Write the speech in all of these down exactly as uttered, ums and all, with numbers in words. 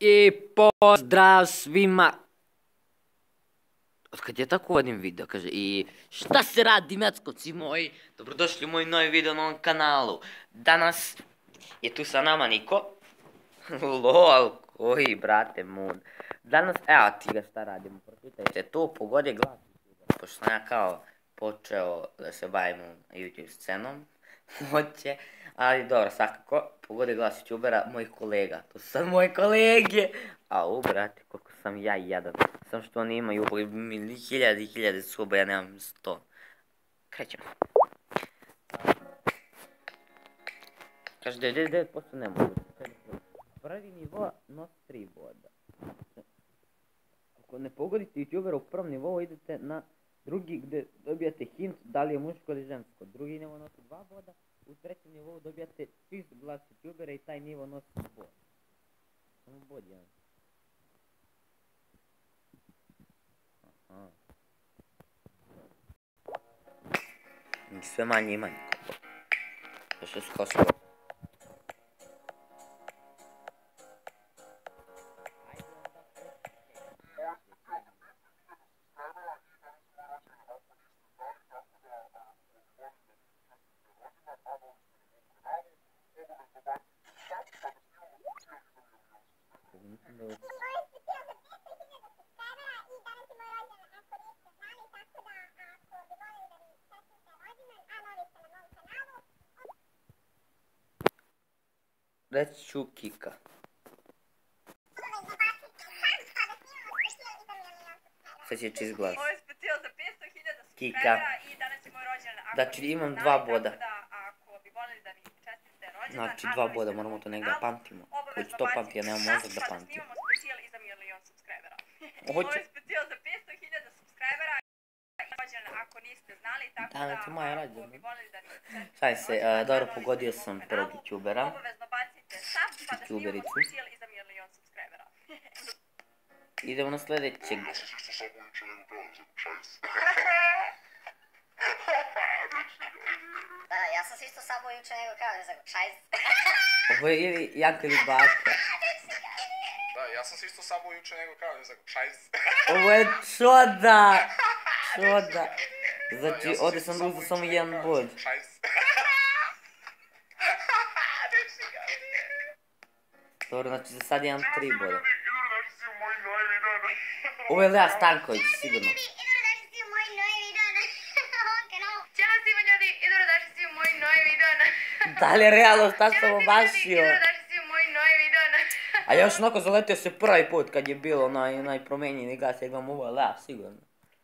I pozdrav svima. Otkad ja tako vodim video, kaže, i šta se radi, meckovci moji? Dobrodošli u moj novi video na ovom kanalu. Danas je tu sa nama Niko. Lol, koji, brate, mun. Danas, evo ti ga šta radimo, pročitajte to, pogodi glas. Pošto sam ja kao počeo da se bavim YouTube scenom. Hoće, ali dobro, svakako, pogodi glas youtubera mojih kolega. To su sad moje kolege. Au, brate, koliko sam ja jadan. Sam što oni imaju hiljade i hiljade suba, ja nemam sto. Krećemo. Kaže, devedeset devet posto ne mogu. Prvi nivo nosi tri boda. Ako ne pogodite youtubera u prvom nivou, idete na drugi gdje dobijate hint da li je muško ili žensko. Drugi nivo nosi dva boda. U trećem nivou dobijate čist glas youtubera i taj nivo nosi bod. Samo bod jedan. Aha. Sve manje i manje. To se skosilo. Reći ću Kika. Sad će čist glas. Ovo je specijal za petsto hiljada Kika. subscribera i danas je moj rođendan. Znači imam dva boda. Tako da ako bi volili da mi čestite rođendan, Znači dva boda, moramo to negdje pamtimo. Hoću to pamti, ja nemam mozak da pamtim. Snimamo specijal i za milion subscribera. Hoće. Ovo je specijal za petsto hiljada subscribera i rođendan ako niste znali, tako da Danas je moja ako rođendan. bi volili da mi čestite Šaj se, rođendan, uh, dobro naravno, pogodio na sam svom prvog kanalu, youtubera. Obavezno bacite sub pa da snimamo Youtubericu. specijal i za milion subscribera. Idemo na sljedećeg. Da, ja sam se isto samo juče nego kao, ne znam, šajs. Ovo je ili Janko ili Baka. Da, ja sam se isto samo juče nego kao, ne znam, šajs. Ovo je čoda. Čoda. Znači, ovdje sam uzeo samo jedan bod. Šajs. Dobro, znači za sad imam tri boda. Ovo je Lea Stanković, sigurno. Ćao svima ljudi i dobrodošli svi u moj novi video na... Da li je realno šta sam Ćao svima ljudi i obašio? dobrodošli svi u moj novi video na... A još onako zaletio se prvi put kad je bilo onaj, onaj promenjeni gas, ja gledam ovo je Lea, sigurno.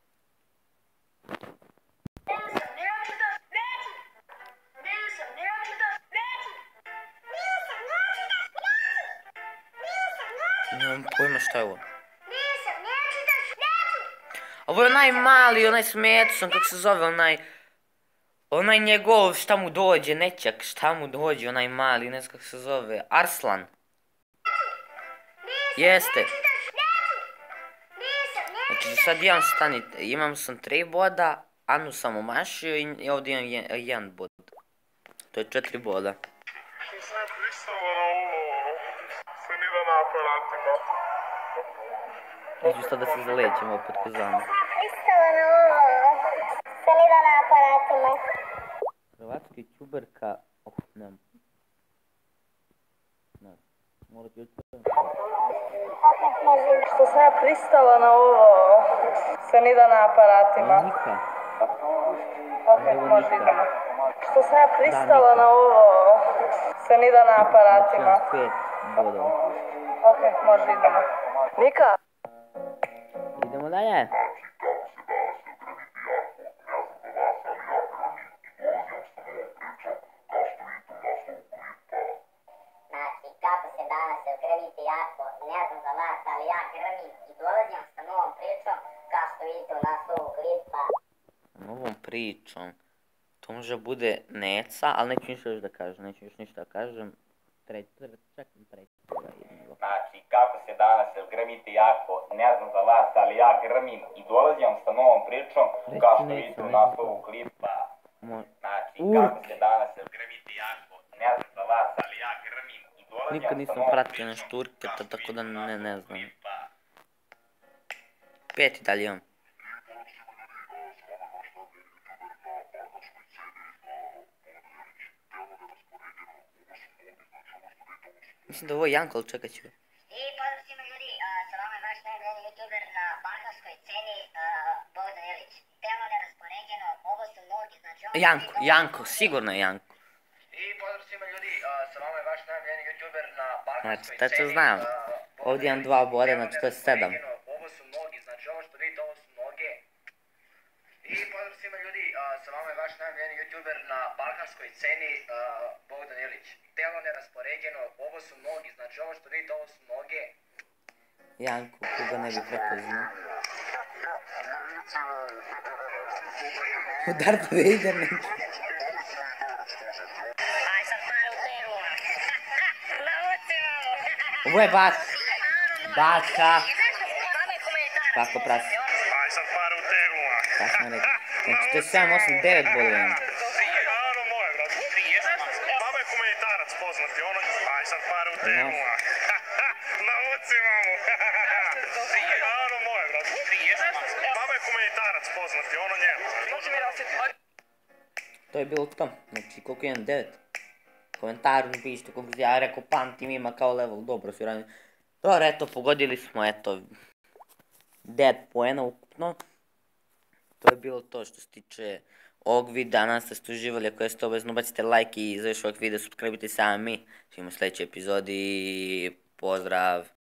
Nemam pojma šta je ovo. Ovo je onaj mali, onaj smiječan, kako se zove, onaj... Onaj njegov, šta mu dođe, nečak, šta mu dođe, onaj mali, ne znam kako se zove, Arslan. Jeste. Znači, sad imam stanit, imam sam tri boda, Anu sam omašio i ovdje imam jedan, jedan bod. To je četiri boda. Što sam pristala na ovo, se ni da na aparatima. Neću sad da se zalećem opet ko zame. Pristala na ovo, se ni da na aparatima. Hrvatski ćuberka, oh, nemam. Ne, morat ću otvoriti. Što sam ja pristala na ovo, se ni da na aparatima. Nika. Ok, može idemo. Što sam ja pristala na ovo, se ni da na aparatima. Znači, imam pet bodova. Ok, može idemo. Nika! Idemo dalje. Znači, kako se danas se grmite jako, ne znam za vas, ali ja grmim i dolazim sa novom pričom, kao što vidite u naslovu klipa. Novom pričom. To može bude Neca, ali neću ništa još da kažem, neću još ništa da kažem. Treći, čekam treći. Znači, kako se danas grmite jako, ne znam za vas, ali ja grmim i dolazim vam sa novom pričom, kao što vidite u naslovu klipa. Znači, kako se danas grmite jako, ne znam za vas, ali ja grmim i dolazim Nikad nisam pratio na šturketa, tako da ne, ne znam. Peti dalje imam. Mislim da ovo je Janko, ali čekat ću. I pozdrav svima ljudi, sa vama je vaš najgledniji youtuber na balkanskoj sceni, Bogdan Ilić. Telo neraspoređeno, ovo su mnogi, znači... Janko, Janko, sigurno je Janko. I pozdrav svima ljudi, sa vama je vaš najgledniji youtuber na balkanskoj Znači, sceni. tačno znam. Ovdje imam dva boda, znači to je sedam. Ovo su mnogi, znači ovo što vidite, ovo su mnoge. I pozdrav svima ljudi, sa vama je vaš najgledniji youtuber na balkanskoj sceni, Bogdan Ilić. Telo neraspoređeno, ovo su mnogi, znači ovo što vidite, ovo su mnoge. Janko, koga ne bi prepoznao. Udar to vidim neki. Aj sad par u teru. Nauci malo. Ovo je bak. Baka. Kako prasi. Aj sad par u teglu, a. Kako sam rekao. Znači to je sedam, osam, devet bodova. Ano moje, brate. Baba je komentarac poznati, ono... Aj sad par u teglu, a. Nauci mamu. Ano moje, brate. Baba je komentarac poznati, ono njeno. To je bilo to. Znači koliko imam, devet. Komentaru mi pišite koliko ja rekao pamtim ima kao level, dobro su radili. Dobro, eto, pogodili smo, eto, devet poena ukupno. To je bilo to što se tiče ovog videa, nadam se da ste uživali, ako jeste obavezno bacite like i za još ovog videa subscribe-ite se, a mi ćemo u sljedećoj epizodi, pozdrav.